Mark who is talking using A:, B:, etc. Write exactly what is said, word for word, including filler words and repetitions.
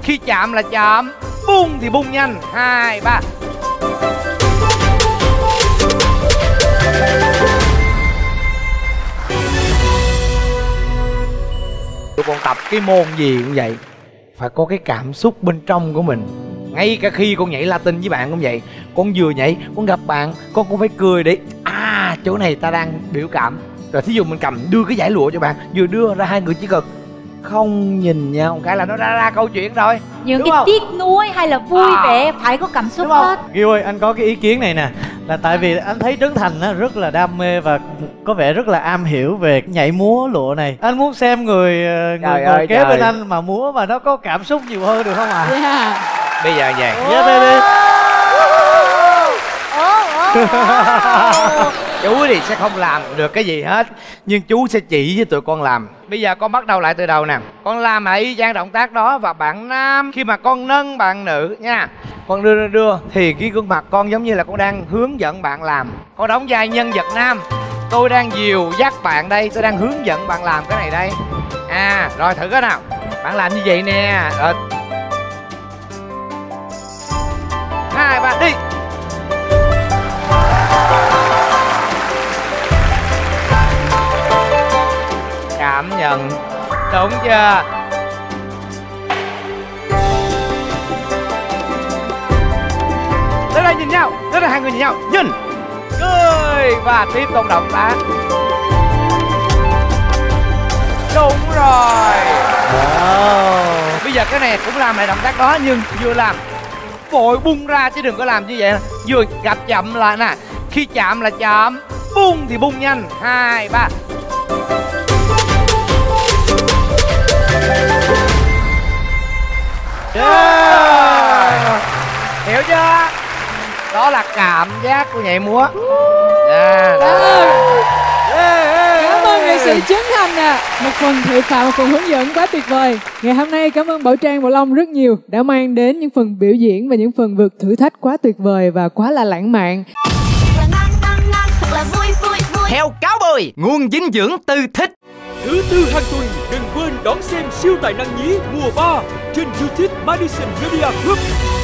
A: Khi chạm là chạm, bung thì bung nhanh. Hai, ba. Tụi con tập cái môn gì cũng vậy, phải có cái cảm xúc bên trong của mình. Ngay cả khi con nhảy Latin với bạn cũng vậy. Con vừa nhảy, con gặp bạn, con cũng phải cười để à, chỗ này ta đang biểu cảm. Rồi thí dụ mình cầm đưa cái giải lụa cho bạn, vừa đưa ra hai người chỉ cần không nhìn nhau một cái là nó ra ra câu chuyện rồi.
B: Những
A: đúng
B: cái
A: không?
B: tiếc nuối hay là vui
A: À.
B: vẻ phải có cảm xúc
A: Đúng không?
B: hết.
C: Ghiu ơi, anh có cái ý kiến này nè. Là tại vì anh thấy Trấn Thành á, rất là đam mê và có vẻ rất là am hiểu về nhảy múa lụa này. Anh muốn xem người người
A: Trời
C: ngồi
A: ơi,
C: kế
A: trời.
C: bên anh mà múa mà nó có cảm xúc nhiều hơn được không ạ? À?
B: Yeah.
A: Bây giờ vậy.
C: Yeah baby.
A: Chú thì sẽ không làm được cái gì hết, nhưng chú sẽ chỉ với tụi con làm. Bây giờ con bắt đầu lại từ đầu nè. Con làm lại y chang động tác đó. Và bạn nam khi mà con nâng bạn nữ nha, con đưa đưa đưa thì cái gương mặt con giống như là con đang hướng dẫn bạn làm. Con đóng vai nhân vật nam, tôi đang dìu dắt bạn đây, tôi đang hướng dẫn bạn làm cái này đây. À rồi thử cái nào. Bạn làm như vậy nè. Rồi. Hai ba đi. Cảm nhận. Đúng chưa? Tới đây nhìn nhau. Tới đây hai người nhìn nhau. Nhìn. Cười. Và tiếp tục động tác. Đúng rồi.
C: Wow.
A: Bây giờ cái này cũng làm lại động tác đó, nhưng vừa làm vội bung ra chứ đừng có làm như vậy. Vừa gặp chậm là nè. Khi chạm là chạm, bung thì bung nhanh. Hai, ba. Yeah. Hiểu chưa? Đó là cảm giác của nhảy múa. Yeah, đó.
D: Cảm ơn nghệ sĩ Trấn Thành ạ. À. Một phần thiệu phạm, một phần hướng dẫn quá tuyệt vời. Ngày hôm nay cảm ơn Bảo Trang, Bảo Long rất nhiều đã mang đến những phần biểu diễn và những phần vượt thử thách quá tuyệt vời và quá là lãng mạn.
A: Heo cáo bồi, nguồn dinh dưỡng từ thịt.
E: Thứ tư hàng tuần đừng quên đón xem siêu tài năng nhí mùa ba trên YouTube Madison Media Group.